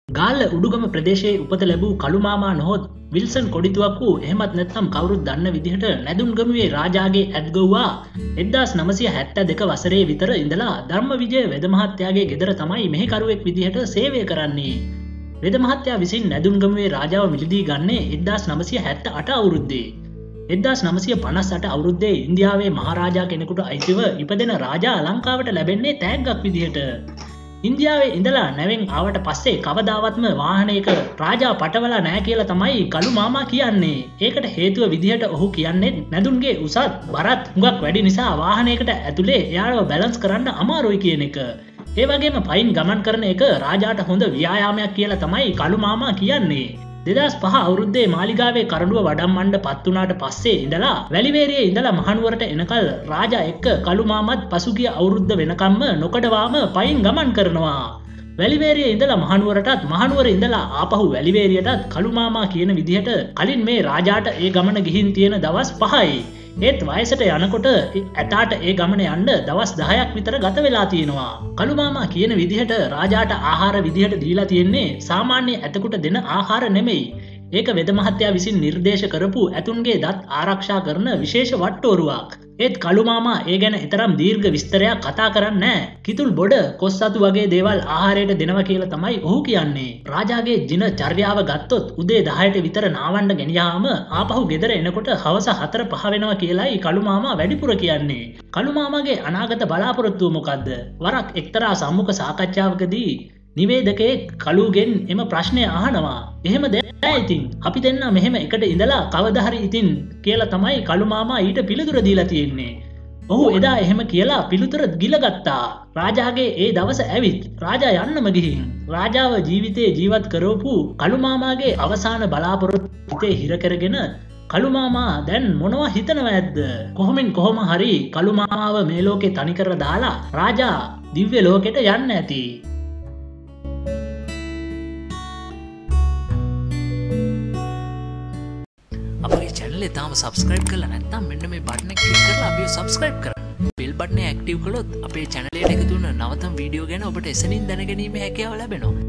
ගාල්ල උඩුගම ප්‍රදේශයේ උපත ලැබූ කළු මාමා නොහොත් විල්සන් කොඩිතුවක්කු එහෙමත් නැත්නම් කවුරුත් දන්න විදිහට නැදුන්ගමුවේ රාජාගේ ඇත්ගොව්වා 1972 වසරේ විතර ඉඳලා ධර්ම විජය වෙද මහත්තයාගේ ගෙදර තමයි මෙහෙකරුවෙක් විදිහට සේවය කරන්නේ. වෙද මහත්තයා විසින් නැදුන්ගමුවේ රාජාව මිලදී ගන්නේ 1978 අවුරුද්දේ. 1958 අවුරුද්දේ ඉන්දියාවේ මහරාජා කෙනෙකුට අයිතිව ඉපදෙන රාජා ලංකාවට ලැබෙන්නේ තෑග්ගක් විදිහට. ඉන්දියාවේ ඉඳලා නැවෙන් ආවට පස්සේ කවදාවත්ම වාහනයක රාජා පටවලා නැහැ කියලා තමයි කළු මාමා කියන්නේ. ඒකට හේතුව විදිහට ඔහු කියන්නේ නැදුන්ගේ උසත් බරත් හුඟක් වැඩි නිසා වාහනයකට ඇතුලේ එයාව බැලන්ස් කරන්න අමාරුයි කියන එක. ඒ වගේම පයින් ගමන් කරන එක රාජාට හොඳ ව්‍යායාමයක් කියලා තමයි කළු මාමා කියන්නේ. 2005 අවුරුද්දේ මාලිගාවේ කරඬුව වඩම්මණ්ඩ පත් වුණාට පස්සේ ඉඳලා වැලිවේරියේ ඉඳලා මහනුවරට එනකල් රාජා එක්ක කළු මාමත් පසුගිය අවුරුද්ද වෙනකම්ම නොකඩවාම පයින් ගමන් කරනවා. වැලිවේරියේ ඉඳලා මහනුවරටත් මහනුවර ඉඳලා ආපහු වැලිවේරියටත් කළු මාමා කියන විදිහට කලින් මේ රාජාට ඒ ගමන ගිහින් තියෙන දවස් 5යි. ඒත් වයසට යනකොට ඇතාට ඒ ගමන යන්න දවස් 10ක් විතර ගත වෙලා තියෙනවා. කළු මාමා කියන විදිහට රාජාට ආහාර විදිහට දීලා තියෙන්නේ සාමාන්‍ය ඇතෙකුට දෙන ආහාර නෙමෙයි. ඒක වෙද මහත්තයා විසින් නිර්දේශ කරපු ඇතුන්ගේ දත් ආරක්ෂා කරන විශේෂ වට්ටෝරුවක්. ඒත් කළු මාමා ඒ ගැන තරම් දීර්ඝ විස්තරයක් කතා කරන්නේ නැහැ. කිතුල් බොඩ කොස්සතු වගේ දේවල් ආහාරයට දෙනවා කියලා තමයි ඔහු කියන්නේ. රාජාගේ දින චර්යාව ගත්තොත් උදේ 10ට විතර නාවන්න ගෙනියාම ආපහු ගෙදර එනකොට හවස 4-5 වෙනවා කියලායි කළු මාමා වැඩිපුර කියන්නේ. කළු මාමාගේ අනාගත බලාපොරොත්තුව මොකද්ද? වරක් එක්තරා සම්මුඛ සාකච්ඡාවකදී නිවේදකයෙක් කළුගෙන් එම ප්‍රශ්නය අහනවා. එහෙම ඉතින් අපි දෙන්න මෙහෙම එකට ඉඳලා කවදා හරි ඉතින් කියලා තමයි කළු මාමා ඊට පිළිතුර දීලා තියෙන්නේ. ඔහු එදා එහෙම කියලා පිළිතුර ගිලගත්තා. රාජාගේ ඒ දවස ඇවිත් රාජා යන්නම ගිහින් රාජාව ජීවිතේ ජීවත් කරවපු කළු මාමාගේ අවසාන බලාපොරොත්තු හිර කරගෙන කළු මාමා දැන් මොනවා හිතනවද? කොහොම හරි කළු මාමාව මේ ලෝකේ තනි කරලා දාලා රාජා දිව්‍ය ලෝකෙට යන්න ඇති. අපේ channel එක තාම subscribe කරලා නැත්නම් මෙන්න මේ button එක click කරලා අපිව subscribe කරන්න. bell button එක active කළොත් අපේ channel එකට එකතු වෙන නවතම වීඩියෝ ගැන ඔබට එසනින් දැනගැනීමේ හැකියාව ලැබෙනවා.